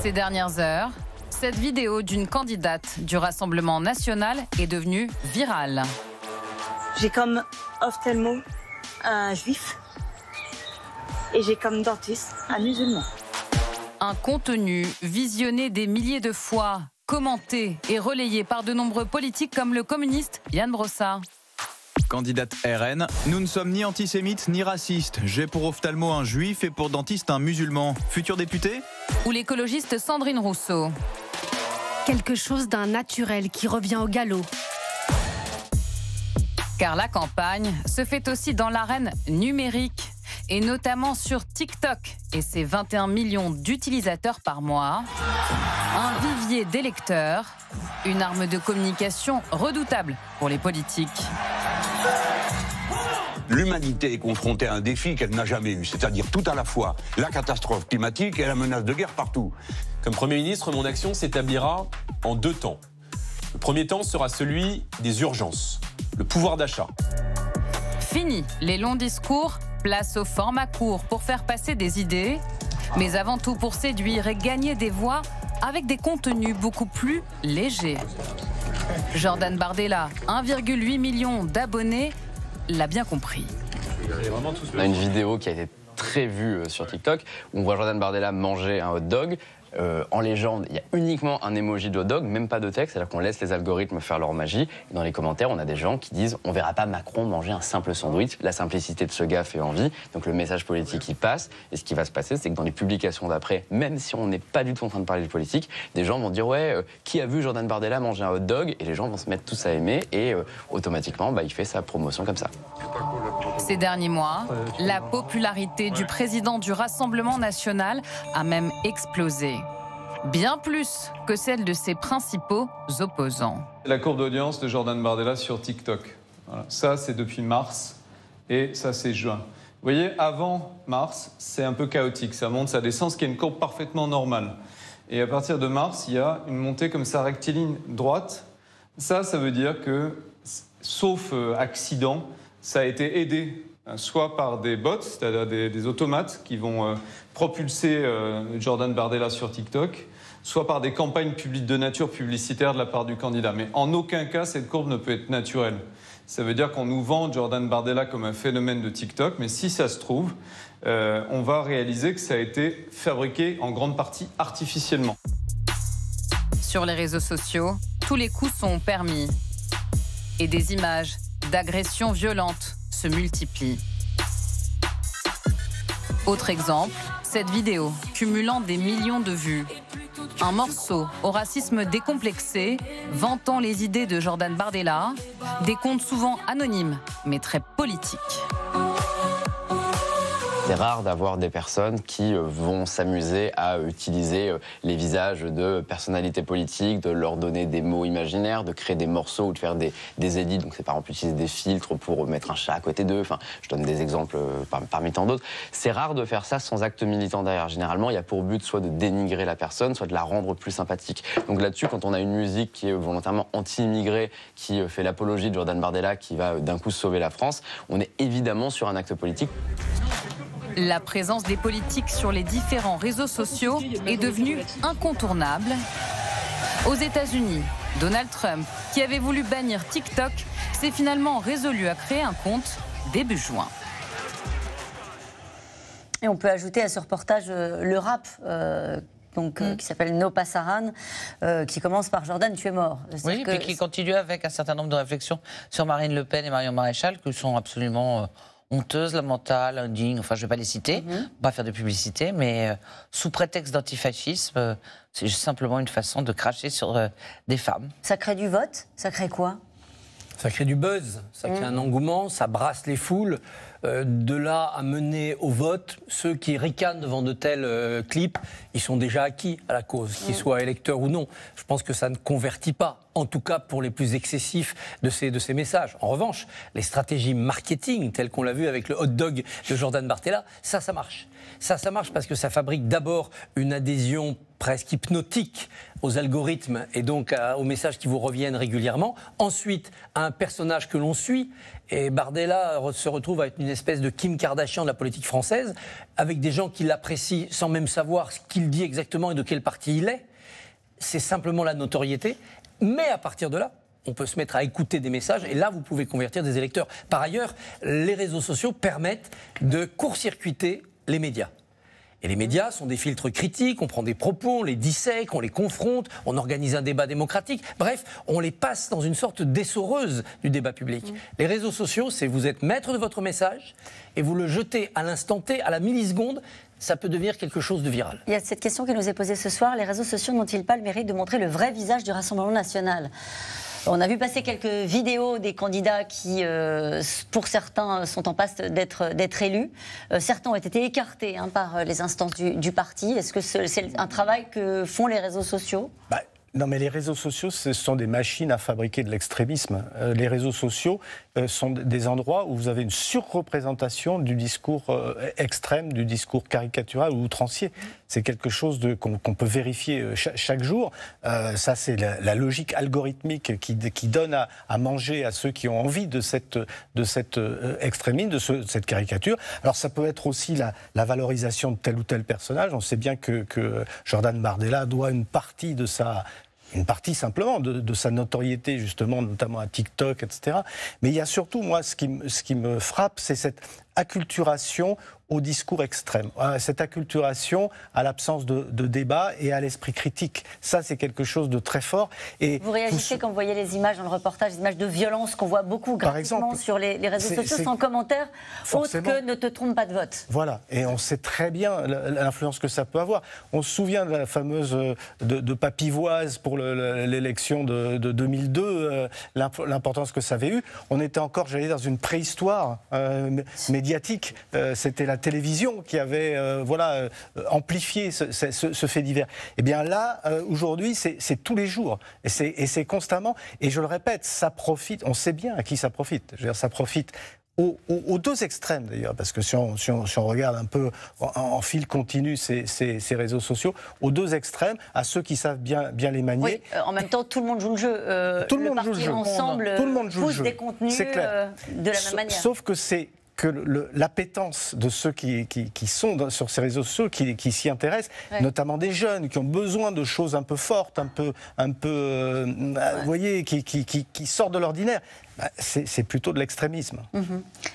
Ces dernières heures, cette vidéo d'une candidate du Rassemblement national est devenue virale. J'ai comme ophtalmo un juif et j'ai comme dentiste un musulman. Un contenu visionné des milliers de fois, commenté et relayé par de nombreux politiques comme le communiste Ian Brossard. Candidate RN, nous ne sommes ni antisémites ni racistes. J'ai pour ophtalmo un juif et pour dentiste un musulman. Futur député ? Ou l'écologiste Sandrine Rousseau. Quelque chose d'un naturel qui revient au galop. Car la campagne se fait aussi dans l'arène numérique, et notamment sur TikTok et ses 21 millions d'utilisateurs par mois. Un vivier d'électeurs, une arme de communication redoutable pour les politiques. L'humanité est confrontée à un défi qu'elle n'a jamais eu, c'est-à-dire tout à la fois la catastrophe climatique et la menace de guerre partout. Comme Premier ministre, mon action s'établira en 2 temps. Le premier temps sera celui des urgences, le pouvoir d'achat. Fini les longs discours, place au format court pour faire passer des idées, mais avant tout pour séduire et gagner des voix avec des contenus beaucoup plus légers. Jordan Bardella, 1,8 million d'abonnés, l'a bien compris. On a une vidéo qui a été très vue sur TikTok où on voit Jordan Bardella manger un hot dog. En légende, il y a uniquement un emoji de hot dog, même pas de texte, c'est-à-dire qu'on laisse les algorithmes faire leur magie. Et dans les commentaires, on a des gens qui disent « on verra pas Macron manger un simple sandwich ». La simplicité de ce gars fait envie, donc le message politique il passe. Et ce qui va se passer, c'est que dans les publications d'après, même si on n'est pas du tout en train de parler de politique, des gens vont dire « ouais, qui a vu Jordan Bardella manger un hot dog ?» Et les gens vont se mettre tous à aimer et automatiquement, il fait sa promotion comme ça. Ces derniers mois, la popularité du président du Rassemblement national a même explosé. Bien plus que celle de ses principaux opposants. La courbe d'audience de Jordan Bardella sur TikTok. Voilà. Ça, c'est depuis mars et ça, c'est juin. Vous voyez, avant mars, c'est un peu chaotique. Ça monte, ça descend, ce qui est une courbe parfaitement normale. Et à partir de mars, il y a une montée comme ça, rectiligne droite. Ça veut dire que, sauf accident, ça a été aidé soit par des bots, c'est-à-dire des automates qui vont propulser Jordan Bardella sur TikTok, soit par des campagnes de nature publicitaire de la part du candidat. Mais en aucun cas, cette courbe ne peut être naturelle. Ça veut dire qu'on nous vend Jordan Bardella comme un phénomène de TikTok, mais si ça se trouve, on va réaliser que ça a été fabriqué en grande partie artificiellement. Sur les réseaux sociaux, tous les coups sont permis. Et des images d'agressions violentes se multiplient. Autre exemple, cette vidéo cumulant des millions de vues. Un morceau au racisme décomplexé, vantant les idées de Jordan Bardella, des comptes souvent anonymes, mais très politiques. C'est rare d'avoir des personnes qui vont s'amuser à utiliser les visages de personnalités politiques, de leur donner des mots imaginaires, de créer des morceaux ou de faire des edits. Donc c'est par exemple utiliser des filtres pour mettre un chat à côté d'eux. Enfin, je donne des exemples parmi tant d'autres. C'est rare de faire ça sans acte militant derrière. Généralement, il y a pour but soit de dénigrer la personne, soit de la rendre plus sympathique. Donc là-dessus, quand on a une musique qui est volontairement anti-immigrée, qui fait l'apologie de Jordan Bardella, qui va d'un coup sauver la France, on est évidemment sur un acte politique. La présence des politiques sur les différents réseaux sociaux est devenue incontournable. Aux États-Unis, Donald Trump, qui avait voulu bannir TikTok, s'est finalement résolu à créer un compte début juin. Et on peut ajouter à ce reportage le rap qui s'appelle No Pasaran, qui commence par Jordan, tu es mort. Oui, puis qui continue avec un certain nombre de réflexions sur Marine Le Pen et Marion Maréchal, qui sont absolument honteuses, lamentables, indignes, enfin je ne vais pas les citer, pas faire de publicité, mais sous prétexte d'antifascisme, c'est simplement une façon de cracher sur des femmes. Ça crée du vote ? Ça crée quoi ? Ça crée du buzz, ça crée un engouement, ça brasse les foules. De là à mener au vote, ceux qui ricanent devant de tels clips, ils sont déjà acquis à la cause, qu'ils soient électeurs ou non. Je pense que ça ne convertit pas. en tout cas pour les plus excessifs de ces messages. En revanche, les stratégies marketing, telles qu'on l'a vu avec le hot dog de Jordan Bardella, ça marche. Ça marche parce que ça fabrique d'abord une adhésion presque hypnotique aux algorithmes et donc aux messages qui vous reviennent régulièrement. Ensuite, un personnage que l'on suit. Et Bardella se retrouve avec une espèce de Kim Kardashian de la politique française, avec des gens qui l'apprécient sans même savoir ce qu'il dit exactement et de quel parti il est. C'est simplement la notoriété. Mais à partir de là, on peut se mettre à écouter des messages et là, vous pouvez convertir des électeurs. Par ailleurs, les réseaux sociaux permettent de court-circuiter les médias. Et les médias sont des filtres critiques, on prend des propos, on les dissèque, on les confronte, on organise un débat démocratique. Bref, on les passe dans une sorte d'essoreuse du débat public. Les réseaux sociaux, c'est vous êtes maître de votre message et vous le jetez à l'instant T, à la milliseconde, ça peut devenir quelque chose de viral. Il y a cette question qui nous est posée ce soir, les réseaux sociaux n'ont-ils pas le mérite de montrer le vrai visage du Rassemblement national ? On a vu passer quelques vidéos des candidats qui, pour certains, sont en passe d'être élus. Certains ont été écartés par les instances du parti. Est-ce que c'est un travail que font les réseaux sociaux ? Non, mais les réseaux sociaux, ce sont des machines à fabriquer de l'extrémisme. Les réseaux sociaux sont des endroits où vous avez une surreprésentation du discours extrême, du discours caricatural ou outrancier. C'est quelque chose qu'on peut vérifier chaque jour. Ça, c'est la logique algorithmique qui donne à manger à ceux qui ont envie de cet extrémisme, de cette caricature. Alors, ça peut être aussi la valorisation de tel ou tel personnage. On sait bien que Jordan Bardella doit une partie simplement de sa notoriété, justement, notamment à TikTok, etc. Mais il y a surtout, moi, ce qui me frappe, c'est cette acculturation au discours extrême, cette acculturation à l'absence de débat et à l'esprit critique. Ça, c'est quelque chose de très fort. Et vous réagissez quand vous voyez les images dans le reportage, les images de violence qu'on voit beaucoup gratuitement sur les réseaux sociaux, sans commentaire, autre que ne te trompe pas de vote. Voilà, et on sait très bien l'influence que ça peut avoir. On se souvient de la fameuse de Papivoise pour l'élection de 2002, l'importance que ça avait eu. On était encore, j'allais dire, dans une préhistoire médiatique. C'était la télévision qui avait amplifié ce fait divers. Et bien là, aujourd'hui, c'est tous les jours. Et c'est constamment. Et je le répète, ça profite, on sait bien à qui ça profite. Je veux dire, ça profite aux deux extrêmes d'ailleurs, parce que si on regarde un peu en fil continu ces réseaux sociaux, aux deux extrêmes, à ceux qui savent bien les manier. Oui, en même temps, tout le monde joue le jeu. Tout le monde joue le jeu. Ensemble, tout le monde joue le jeu. Des contenus de la même manière. Sauf que c'est que l'appétence de ceux qui sont sur ces réseaux sociaux, qui s'y intéressent, notamment des jeunes, qui ont besoin de choses un peu fortes, vous voyez, qui sortent de l'ordinaire, c'est plutôt de l'extrémisme.